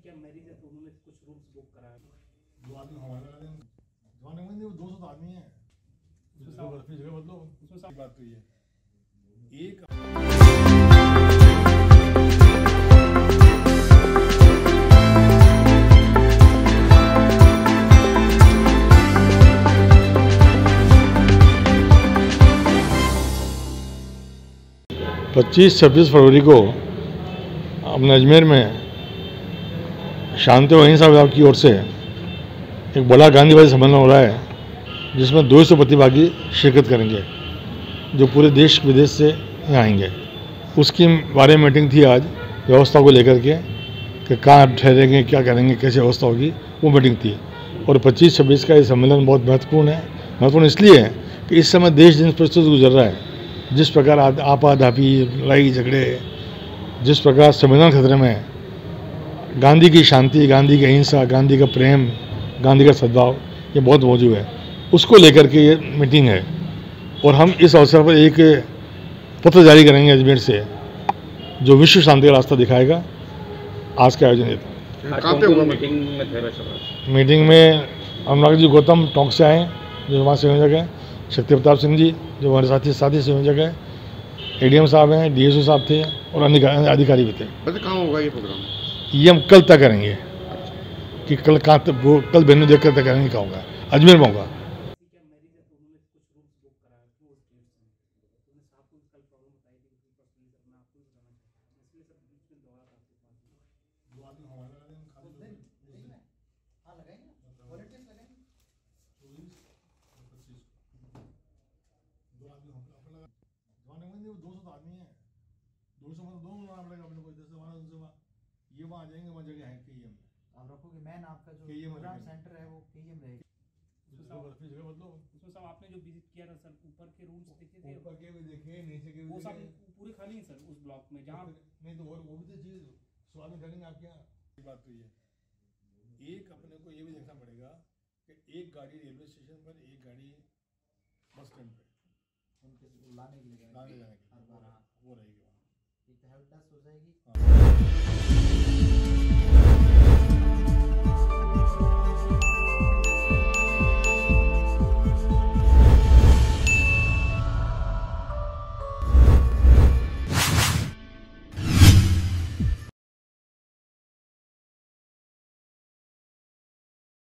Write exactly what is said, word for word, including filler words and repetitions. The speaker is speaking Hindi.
क्या मैरिज है तो उन्होंने कुछ रूम्स बुक कराया? दो आदमी हमारे जमाने में वो दो सौ आदमी है, जगह बदलो उसमें बात तो ये एक पच्चीस छब्बीस फरवरी को अपने अजमेर में शांति और अहिंसा विभाग की ओर से एक बड़ा गांधीवादी सम्मेलन हो रहा है, जिसमें दो सौ प्रतिभागी शिरकत करेंगे जो पूरे देश विदेश से यहाँ आएंगे। उसकी बारे में मीटिंग थी आज, व्यवस्था को लेकर के कि कहाँ ठहरेंगे, क्या करेंगे, कैसे व्यवस्था होगी, वो मीटिंग थी। और पच्चीस छब्बीस का ये सम्मेलन बहुत महत्वपूर्ण है। महत्वपूर्ण इसलिए है कि इस समय देश जिन परिस्थितियों से गुजर रहा है, जिस प्रकार आपाधापी, लड़ाई झगड़े, जिस प्रकार संविधान खतरे में है, गांधी की शांति, गांधी की अहिंसा, गांधी का प्रेम, गांधी का सद्भाव, ये बहुत मौजूद है। उसको लेकर के ये मीटिंग है। और हम इस अवसर पर एक पत्र जारी करेंगे अजमेर से, जो विश्व शांति का रास्ता दिखाएगा। आज का आयोजन है। मीटिंग में थे मीटिंग में अनुराग जी गौतम टोंक से आए, जो हमारे संयोजक हैं, शक्ति प्रताप सिंह जी जो हमारे साथी साथी संयोजक हैं, एडीएम साहब हैं, डीएसओ साहब थे और अन्य अधिकारी भी थे। वैसे कहाँ होगा ये प्रोग्राम? ये हम कल तय करेंगे कि कल कहाँ वो कल वेन्यू देख कर तय करेंगे कहाँ होगा। अजमेर में होगा। दो सौ आदमी है, दो सौ मतलब दोनों लाना पड़ेगा अपने को। जैसे वहाँ उनसे वहाँ ये वहाँ आ जाएंगे, वहाँ जगह है केईएम आप रखोगे। मैन आपका जो प्रोग्राम सेंटर है वो केईएम रहेगा। जगह बदलो उसमें सब आपने जो विजिट किया था सर, ऊपर के रूम्स देखे थे? ऊपर के भी देखे, नीचे के भी वो सब देखे। पूरे खाली हैं सर उस ब्लॉक में जहाँ नहीं तो और वो भी तो चीज़ स्वाद में करेंगे आपके यहाँ। बात तो ये एक अपने को ये भी देखना पड़ेगा कि एक गाड़ी रेलवे स्टेशन पर, एक गाड़ी बस स्टैंड पे उनके लाने के लिए लाने जाने के हर बार वो रहेगी वहाँ। एक हेल्प डेस्क हो जाएगी।